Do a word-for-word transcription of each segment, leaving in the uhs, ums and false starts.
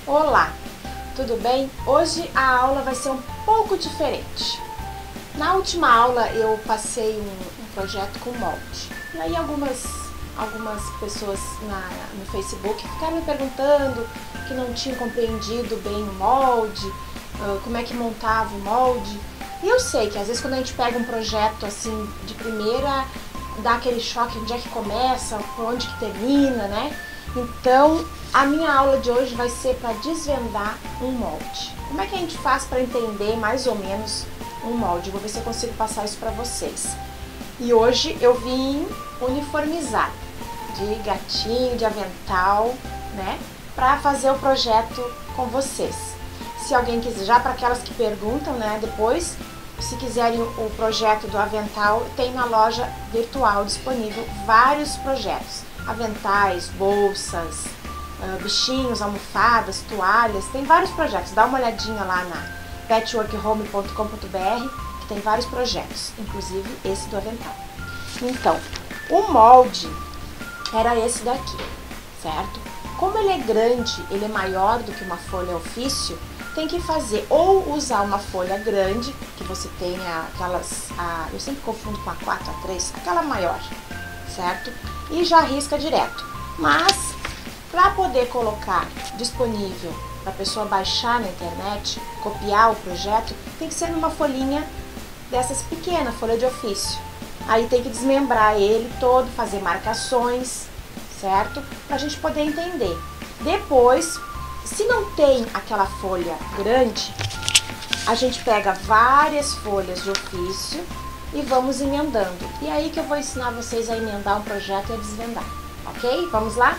Olá, tudo bem? Hoje a aula vai ser um pouco diferente. Na última aula eu passei um, um projeto com molde. E aí algumas, algumas pessoas na, no Facebook ficaram me perguntando que não tinham compreendido bem o molde, uh, como é que montava o molde. E eu sei que às vezes quando a gente pega um projeto assim de primeira, dá aquele choque, onde é que começa, por onde que termina, né? Então, a minha aula de hoje vai ser para desvendar um molde. Como é que a gente faz para entender mais ou menos um molde? Vou ver se eu consigo passar isso para vocês. E hoje eu vim uniformizar de gatinho, de avental, né? Para fazer o projeto com vocês. Se alguém quiser, já para aquelas que perguntam, né? Depois, se quiserem o projeto do avental, tem na loja virtual disponível vários projetos. Aventais, bolsas, uh, bichinhos, almofadas, toalhas, tem vários projetos. Dá uma olhadinha lá na patchwork home ponto com ponto br que tem vários projetos, inclusive esse do avental. Então, o molde era esse daqui, certo? Como ele é grande, ele é maior do que uma folha ofício, tem que fazer ou usar uma folha grande, que você tenha aquelas, a, eu sempre confundo com a quatro, a três, aquela maior, certo? E já risca direto. Mas, para poder colocar disponível para a pessoa baixar na internet, copiar o projeto, tem que ser numa folhinha dessas pequenas, folha de ofício. Aí tem que desmembrar ele todo, fazer marcações, certo? Para a gente poder entender. Depois, se não tem aquela folha grande, a gente pega várias folhas de ofício e vamos emendando. E aí que eu vou ensinar vocês a emendar um projeto e a desvendar, ok? Vamos lá?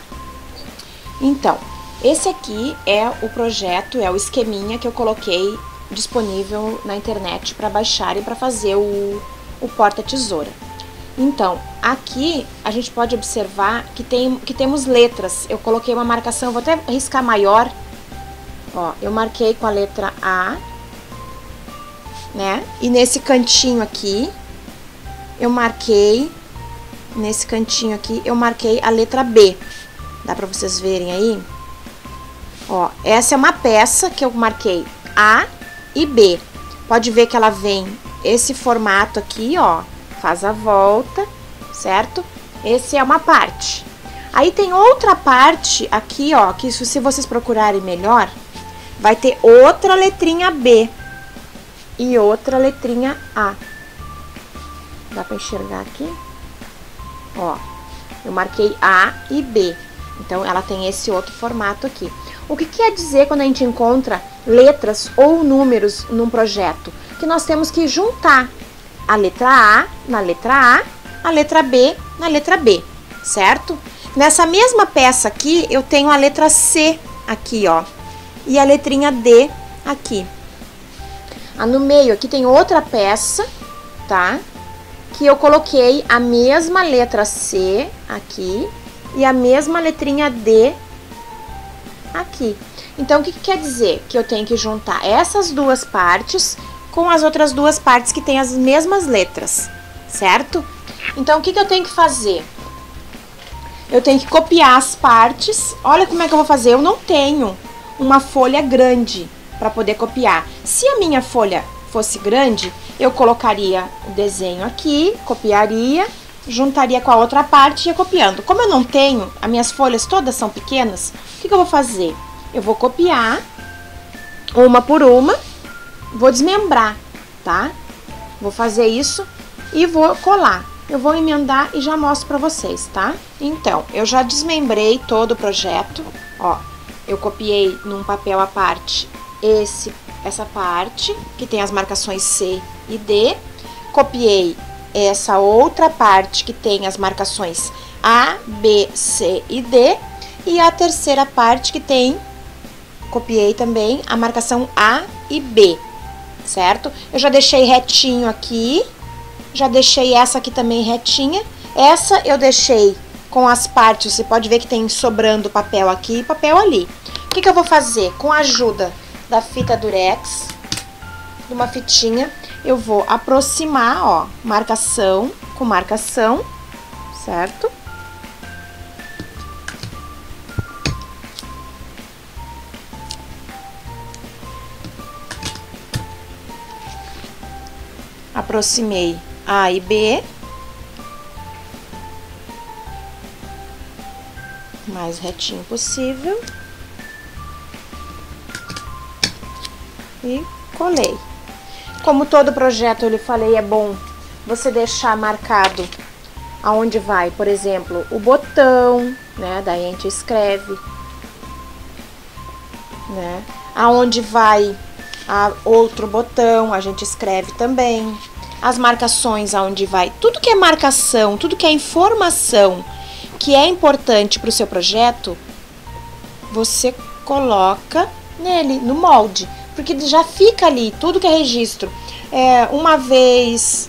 Então, esse aqui é o projeto, é o esqueminha que eu coloquei disponível na internet para baixar e para fazer o, o porta-tesoura. Então, aqui a gente pode observar que, tem, que temos letras. Eu coloquei uma marcação, vou até riscar maior. Ó, eu marquei com a letra A, né? E nesse cantinho aqui, eu marquei, nesse cantinho aqui, eu marquei a letra B. Dá pra vocês verem aí? Ó, essa é uma peça que eu marquei A e B. Pode ver que ela vem esse formato aqui, ó. Faz a volta, certo? Esse é uma parte. Aí tem outra parte aqui, ó, que se vocês procurarem melhor, vai ter outra letrinha B e outra letrinha A. Dá pra enxergar aqui? Ó, eu marquei A e B. Então, ela tem esse outro formato aqui. O que quer dizer quando a gente encontra letras ou números num projeto? Que nós temos que juntar a letra A na letra A, a letra B na letra B, certo? Nessa mesma peça aqui, eu tenho a letra C aqui, ó, e a letrinha D aqui. Ah, no meio aqui tem outra peça, tá? Que eu coloquei a mesma letra C aqui e a mesma letrinha D aqui. Então, o que, que quer dizer? Que eu tenho que juntar essas duas partes com as outras duas partes que têm as mesmas letras, certo? Então, o que, que eu tenho que fazer? Eu tenho que copiar as partes. Olha como é que eu vou fazer. Eu não tenho uma folha grande para poder copiar. Se a minha folha fosse grande, eu colocaria o desenho aqui, copiaria, juntaria com a outra parte e ia copiando. Como eu não tenho, as minhas folhas todas são pequenas, o que, que eu vou fazer? Eu vou copiar uma por uma, vou desmembrar, tá? Vou fazer isso e vou colar. Eu vou emendar e já mostro pra vocês, tá? Então, eu já desmembrei todo o projeto, ó. Eu copiei num papel à parte esse, essa parte, que tem as marcações C e D. Copiei essa outra parte que tem as marcações A, B, C e D. E a terceira parte que tem, copiei também a marcação A e B, certo? Eu já deixei retinho aqui, já deixei essa aqui também retinha. Essa eu deixei com as partes, você pode ver que tem sobrando papel aqui e papel ali. O que, que eu vou fazer? Com a ajuda da fita durex, de uma fitinha, eu vou aproximar, ó, marcação com marcação, certo? aproximei A e B, mais retinho possível, e colei. Como todo projeto eu lhe falei, é bom você deixar marcado aonde vai, por exemplo, o botão, né? Daí a gente escreve, né? Aonde vai a outro botão, a gente escreve também. As marcações aonde vai, tudo que é marcação, tudo que é informação que é importante para o seu projeto, você coloca nele, no molde, porque já fica ali, tudo que é registro. É, uma vez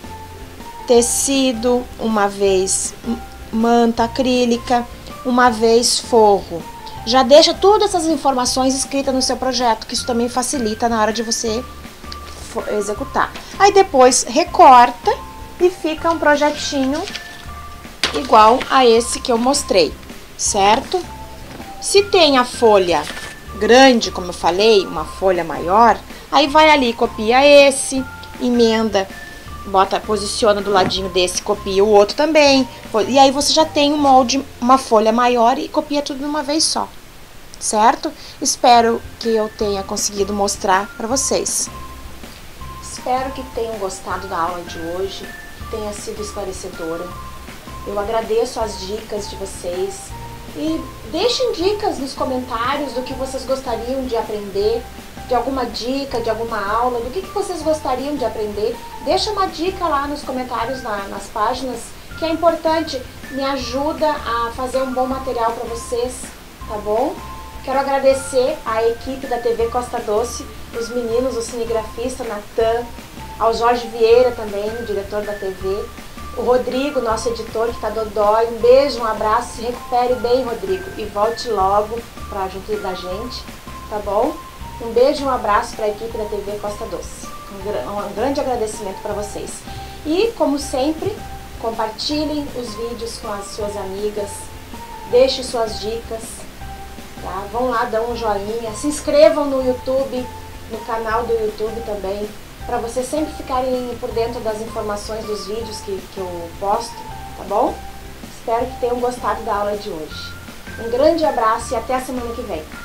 tecido, uma vez manta acrílica, uma vez forro. Já deixa todas essas informações escritas no seu projeto, que isso também facilita na hora de você executar. Aí depois recorta e fica um projetinho igual a esse que eu mostrei, certo? Se tem a folha grande, como eu falei, uma folha maior, aí vai ali, copia esse, emenda, bota, posiciona do ladinho desse, copia o outro também, e aí você já tem um molde, uma folha maior e copia tudo de uma vez só, certo? Espero que eu tenha conseguido mostrar para vocês. Espero que tenham gostado da aula de hoje, que tenha sido esclarecedora. Eu agradeço as dicas de vocês e deixem dicas nos comentários do que vocês gostariam de aprender, de alguma dica, de alguma aula, do que, que vocês gostariam de aprender. Deixa uma dica lá nos comentários, na, nas páginas, que é importante, me ajuda a fazer um bom material para vocês, tá bom? Quero agradecer à equipe da T V Costa Doce, os meninos, o cinegrafista Natan, ao Jorge Vieira também, o diretor da T V, o Rodrigo, nosso editor, que tá dodói. Um beijo, um abraço, se recupere bem, Rodrigo, e volte logo pra junto da gente, tá bom? Um beijo e um abraço para a equipe da T V Costa Doce. Um, um grande agradecimento para vocês. E, como sempre, compartilhem os vídeos com as suas amigas, deixem suas dicas, tá? Vão lá, dão um joinha, se inscrevam no YouTube, no canal do YouTube também, para vocês sempre ficarem por dentro das informações dos vídeos que, que eu posto, tá bom? Espero que tenham gostado da aula de hoje. Um grande abraço e até a semana que vem.